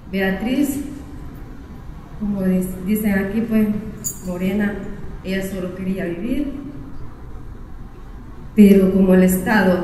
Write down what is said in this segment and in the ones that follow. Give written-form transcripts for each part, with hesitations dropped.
Beatriz, como dicen aquí, pues morena, ella solo quería vivir, pero como el Estado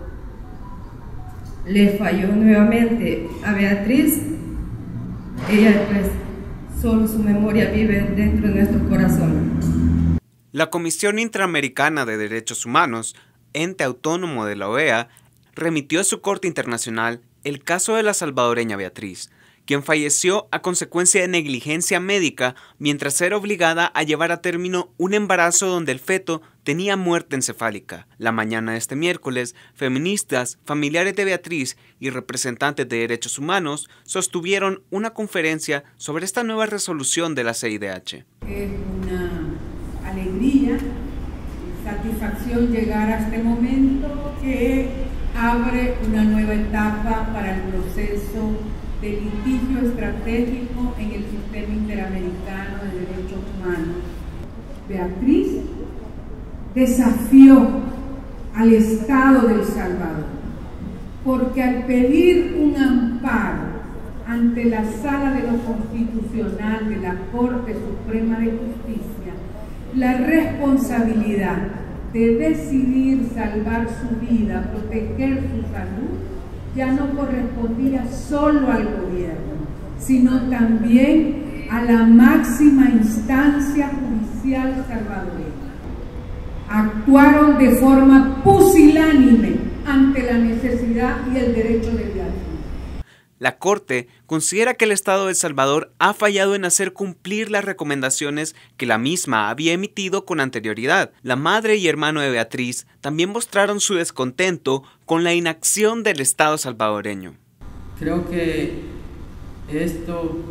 le falló nuevamente a Beatriz, ella pues solo su memoria vive dentro de nuestro corazón. La Comisión Interamericana de Derechos Humanos, ente autónomo de la OEA, remitió a su Corte Internacional el caso de la salvadoreña Beatriz, quien falleció a consecuencia de negligencia médica mientras era obligada a llevar a término un embarazo donde el feto tenía muerte encefálica. La mañana de este miércoles, feministas, familiares de Beatriz y representantes de derechos humanos sostuvieron una conferencia sobre esta nueva resolución de la CIDH. Es una alegría y satisfacción llegar a este momento que abre una nueva etapa para el proceso de litigio estratégico en el sistema interamericano de derechos humanos. Beatriz desafió al Estado de El Salvador, porque al pedir un amparo ante la Sala de lo Constitucional de la Corte Suprema de Justicia, la responsabilidad de decidir salvar su vida, proteger su salud, ya no correspondía solo al gobierno, sino también a la máxima instancia judicial salvadoreña. Actuaron de forma pusilánime ante la necesidad y el derecho de Beatriz. La Corte considera que el Estado de El Salvador ha fallado en hacer cumplir las recomendaciones que la misma había emitido con anterioridad. La madre y hermano de Beatriz también mostraron su descontento con la inacción del Estado salvadoreño. Creo que este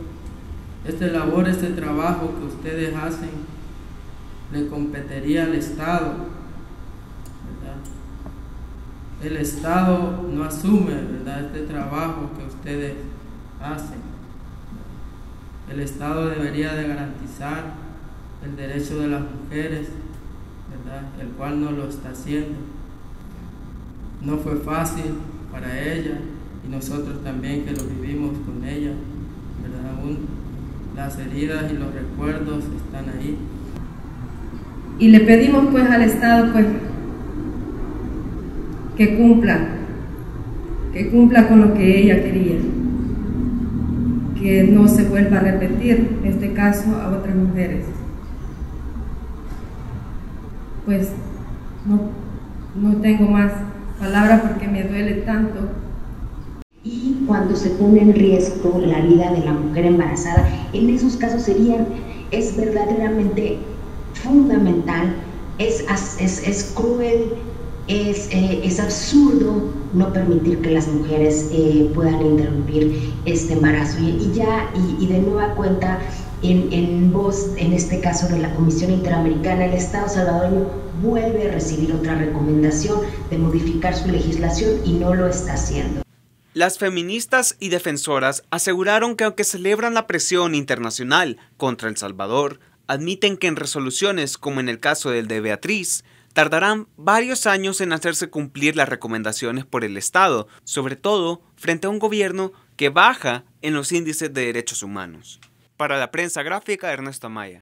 trabajo que ustedes hacen, le competiría al Estado, ¿verdad? El Estado no asume, ¿verdad?, este trabajo que ustedes hacen. El Estado debería de garantizar el derecho de las mujeres, ¿verdad?, el cual no lo está haciendo. No fue fácil para ella y nosotros también que lo vivimos con ella, ¿verdad? Aún las heridas y los recuerdos están ahí. Y le pedimos pues al Estado pues que cumpla con lo que ella quería, que no se vuelva a repetir este caso a otras mujeres. Pues no tengo más palabras porque me duele tanto. Y cuando se pone en riesgo la vida de la mujer embarazada, en esos casos es verdaderamente fundamental, es cruel, es absurdo no permitir que las mujeres puedan interrumpir este embarazo. Y de nueva cuenta, en voz, en este caso de la Comisión Interamericana, el Estado salvadoreño vuelve a recibir otra recomendación de modificar su legislación y no lo está haciendo. Las feministas y defensoras aseguraron que aunque celebran la presión internacional contra El Salvador, admiten que en resoluciones como en el caso del de Beatriz, tardarán varios años en hacerse cumplir las recomendaciones por el Estado, sobre todo frente a un gobierno que baja en los índices de derechos humanos. Para la prensa gráfica, Ernesto Amaya.